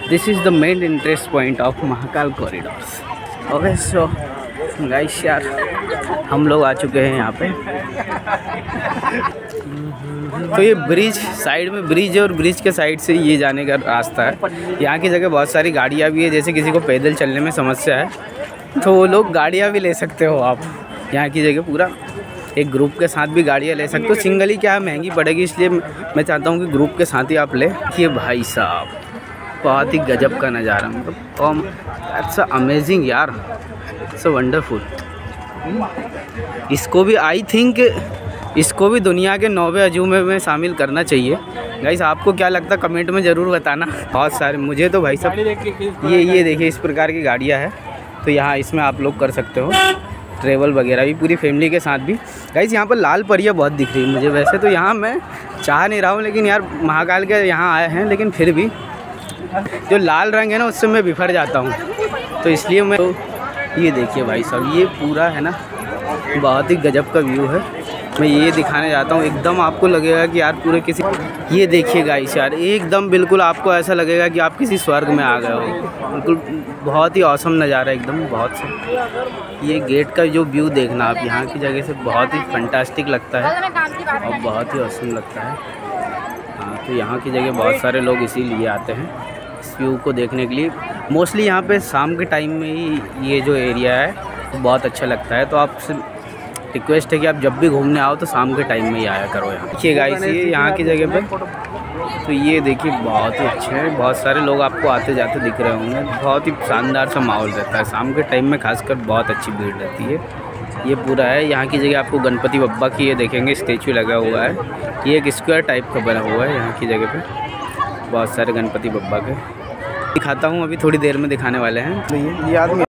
This is the main interest point of Mahakal corridors. Okay so guys यार हम लोग आ चुके हैं यहाँ पे। तो ये ब्रिज साइड में ब्रिज है और ब्रिज के साइड से ये जाने का रास्ता है। यहाँ की जगह बहुत सारी गाड़ियाँ भी है, जैसे किसी को पैदल चलने में समस्या है तो वो लोग गाड़ियाँ भी ले सकते हो आप। यहाँ की जगह पूरा एक ग्रुप के साथ भी गाड़ियाँ ले सकते हो। सिंगली क्या है महंगी पड़ेगी, इसलिए मैं चाहता हूँ कि ग्रुप के साथ ही आप ले। ये भाई साहब बहुत ही गजब का नज़ारा, मतलब दैट्स अमेजिंग यार, इट्स वंडरफुल। इसको भी आई थिंक इसको भी दुनिया के 9वें अजूबे में शामिल करना चाहिए। गाइस आपको क्या लगता है कमेंट में ज़रूर बताना। बहुत सारे मुझे तो भाई साहब ये देखिए इस प्रकार की गाड़ियाँ हैं, तो यहाँ इसमें आप लोग कर सकते हो ट्रेवल वगैरह भी पूरी फैमिली के साथ भी। गाइस यहाँ पर लाल परियाँ बहुत दिख रही है मुझे। वैसे तो यहाँ मैं चाह नहीं रहा हूँ, लेकिन यार महाकाल के यहाँ आए हैं, लेकिन फिर भी जो लाल रंग है ना उससे मैं बिफर जाता हूँ, तो इसलिए मैं ये देखिए भाई साहब ये पूरा है ना बहुत ही गजब का व्यू है। मैं ये दिखाने जाता हूँ, एकदम आपको लगेगा कि यार पूरे किसी, ये देखिए गाइस यार एकदम बिल्कुल आपको ऐसा लगेगा कि आप किसी स्वर्ग में आ गए हो। बिल्कुल बहुत ही औसम नज़ारा एकदम बहुत से। ये गेट का जो व्यू देखना आप यहाँ की जगह से बहुत ही फंटास्टिक लगता है और बहुत ही औसम लगता है। हाँ तो यहाँ की जगह बहुत सारे लोग इसीलिए आते हैं इस व्यू को देखने के लिए। मोस्टली यहाँ पे शाम के टाइम में ही ये जो एरिया है तो बहुत अच्छा लगता है। तो आपसे रिक्वेस्ट है कि आप जब भी घूमने आओ तो शाम के टाइम में ही आया करो यहाँ। देखिए गाइस ये यहाँ की जगह पे तो ये देखिए बहुत ही अच्छे हैं, बहुत सारे लोग आपको आते जाते दिख रहे होंगे। बहुत ही शानदार सा माहौल रहता है शाम के टाइम में, खासकर बहुत अच्छी भीड़ रहती है। ये पूरा है यहाँ की जगह आपको गणपति बप्पा की ये देखेंगे स्टेचू लगा हुआ है। ये एक स्क्वायर टाइप का बना हुआ है यहाँ की जगह पे, बहुत सारे गणपति बप्पा के दिखाता हूँ, अभी थोड़ी देर में दिखाने वाले हैं। तो ये आदमी